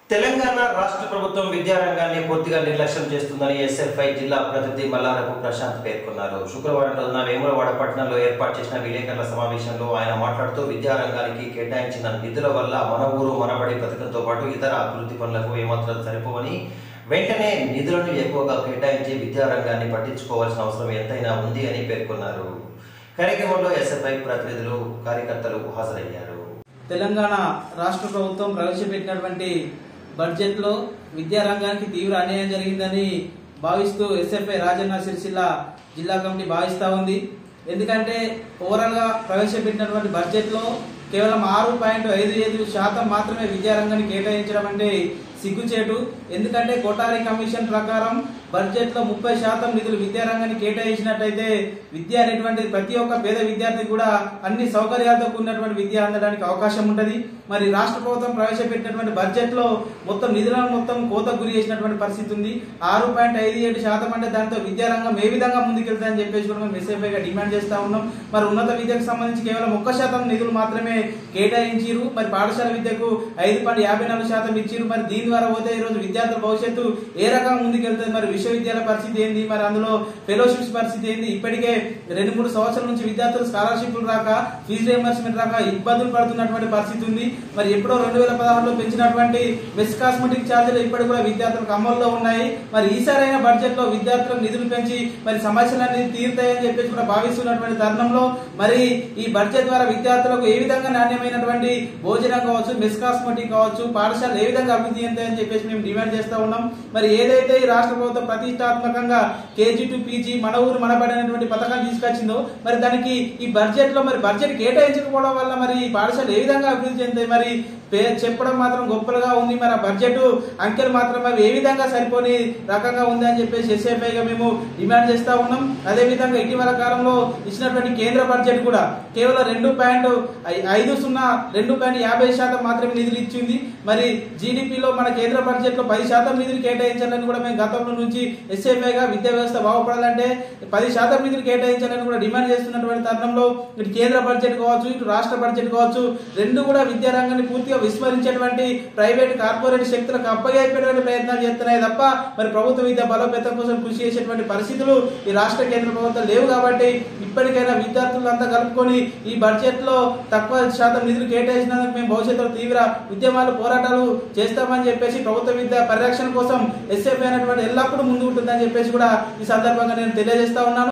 తెలంగాణ రాష్ట్ర ప్రభుత్వం విద్యారంగాన్ని పూర్తిగా నిర్లక్ష్యం చేస్తుందని ఎస్ఎఫ్ఐ జిల్లా ప్రతినిధి మల్లారపు ప్రశాంత్ పేర్కొన్నారు. శుక్రవారం రోజున వేములవాడ పట్టణంలో ఏర్పాటు చేసిన విలేకరుల సమావేశంలో ఆయన మాట్లాడుతూ విద్యారంగానికి కేటాయించిన నిధుల వల్ల మన ఊరు మనబడి పథకంతో పాటు ఇతర అభివృద్ధి పనులకు ఏమాత్రం సరిపోవని, వెంటనే నిధులను ఎక్కువగా కేటాయించి విద్యారంగాన్ని పట్టించుకోవాల్సిన అవసరం ఎంతైనా ఉంది అని పేర్కొన్నారు. కార్యక్రమంలో ఎస్ఎఫ్ఐ ప్రతినిధులు, కార్యకర్తలు హాజరయ్యారు. తెలంగాణ రాష్ట్ర ప్రభుత్వం ప్రవేశపెట్టినటువంటి బడ్జెట్ లో విద్యారంగానికి తీవ్ర అన్యాయం జరిగిందని భావిస్తూ ఎస్ఎఫ్ఐ రాజన్న సిరిసిల్ల జిల్లా కమిటీ భావిస్తా ఉంది. ఎందుకంటే ఓవరాల్ గా ప్రవేశపెట్టినటువంటి బడ్జెట్ లో కేవలం 6.55% మాత్రమే విద్యారంగానికి కేటాయించడం అంటే సిగ్గుచేటు. ఎందుకంటే కోటారి కమిషన్ ప్రకారం బడ్జెట్ లో 30% నిధులు విద్యారంగానికి కేటాయించినట్టయితే విద్య అనేటువంటిది ప్రతి ఒక్క పేద విద్యార్థి కూడా అన్ని సౌకర్యాలతో కూడినటువంటి విద్య అందడానికి అవకాశం ఉంటది. మరి రాష్ట్ర ప్రభుత్వం ప్రవేశపెట్టినటువంటి బడ్జెట్ లో మొత్తం నిధులను మొత్తం కోతకు గురి చేసినటువంటి పరిస్థితి ఉంది. 6.57% అంటే దాంతో విద్యారంగం ఏ విధంగా ముందుకెళ్తాయని చెప్పేసి కూడా మేము ఎస్ఎఫ్ఐగా డిమాండ్ చేస్తా ఉన్నాం. మరి ఉన్నత విద్యకు సంబంధించి కేవలం 1% నిధులు మాత్రమే కేటాయించారు. మరి పాఠశాల విద్యకు 5.54% ఇచ్చారు. మరి దీని ద్వారా పోతే ఈ రోజు విద్యార్థుల భవిష్యత్తు ఏ రకంగా ముందుకెళ్తుంది? మరి విశ్వవిద్యాలయ పరిస్థితి ఏంది? మరి అందులో ఫెలోషిప్స్ పరిస్థితి ఏంది? ఇప్పటికే 2-3 సంవత్సరాల నుంచి విద్యార్థులు స్కాలర్షిప్లు రాక, ఫీజు రియంబర్స్మెంట్ రాక ఇబ్బందులు పడుతున్నటువంటి పరిస్థితి ఉంది. మరి ఎప్పుడో 2016లో పెంచినటువంటి మెస్ కాస్మెటిక్ ఛార్జీలు ఇప్పటికి కూడా విద్యార్థులకు అమల్లో ఉన్నాయి. మరి ఈసారైన బడ్జెట్ లో విద్యార్థులకు నిధులు పెంచి మరి సమస్యలన్నీ తీరుతాయని చెప్పేసి కూడా భావిస్తున్నటువంటి తరుణంలో మరి ఈ బడ్జెట్ ద్వారా విద్యార్థులకు ఏ విధంగా నాణ్యమైనటువంటి భోజనం కావచ్చు, మెస్ కాస్మెటిక్ కావచ్చు, పాఠశాలలు ఏ విధంగా అభివృద్ధి చెందుతాయని చెప్పేసి మేము డిమాండ్ చేస్తా ఉన్నాం. మరి ఏదైతే ఈ రాష్ట్ర ప్రభుత్వం ప్రతిష్టాత్మకంగా KG to PG మన ఊరు మనబడి అనేటువంటి పథకాన్ని తీసుకొచ్చిందో మరి దానికి ఈ బడ్జెట్ లో మరి బడ్జెట్ కేటాయించకపోవడం వల్ల మరి ఈ పాఠశాలలు ఏ విధంగా అభివృద్ధి చెందుతాయి? మరి చెప్పడం మాత్రం గొప్పగా ఉంది. మరి ఆ బడ్జెట్ అంకెలు మాత్రం అవి ఏ విధంగా సరిపోని రకంగా ఉంది అని చెప్పేసి ఎస్ఎఫ్ఐగా మేము డిమాండ్ చేస్తా ఉన్నాం. అదే విధంగా ఇటీవల కాలంలో ఇచ్చినటువంటి కేంద్ర బడ్జెట్ కూడా కేవలం 2.50% మాత్రమే నిధులు ఇచ్చింది. మరి జీడిపిలో మన కేంద్ర బడ్జెట్ లో 10% నిధులు కేటాయించాలని కూడా మేము గతంలో నుంచి ఎస్ఎఫ్ఐగా విద్యా వ్యవస్థ బాగుపడాలంటే 10% నిధులు కేటాయించాలని కూడా డిమాండ్ చేస్తున్నటువంటి తరుణంలో ఇటు కేంద్ర బడ్జెట్ కావచ్చు, ఇటు రాష్ట్ర బడ్జెట్ కావచ్చు, రెండు కూడా విద్యారంగాన్ని పూర్తిగా విస్మరించేటువంటి ప్రైవేట్ కార్పొరేట్ శక్తులకు అప్పగైపోయేటువంటి ప్రయత్నాలు చేస్తున్నాయి తప్ప మరి ప్రభుత్వ విద్య బలోపేతం కోసం కృషి చేసేటువంటి పరిస్థితులు ఈ రాష్ట్ర కేంద్ర ప్రభుత్వం లేవు. కాబట్టి ఇప్పటికైనా విద్యార్థులంతా కలుపుకొని ఈ బడ్జెట్ లో తక్కువ శాతం నిధులు కేటాయించినందుకు మేము భవిష్యత్తులో తీవ్ర ఉద్యమాలు, పోరాటాలు చేస్తామని చెప్పేసి ప్రభుత్వ విద్య పరిరక్షణ కోసం ఎస్ఎఫ్ఐ అనేటువంటి ఎల్లప్పుడూ ముందు ఉంటుందని చెప్పేసి కూడా ఈ సందర్భంగా నేను తెలియజేస్తా ఉన్నాను.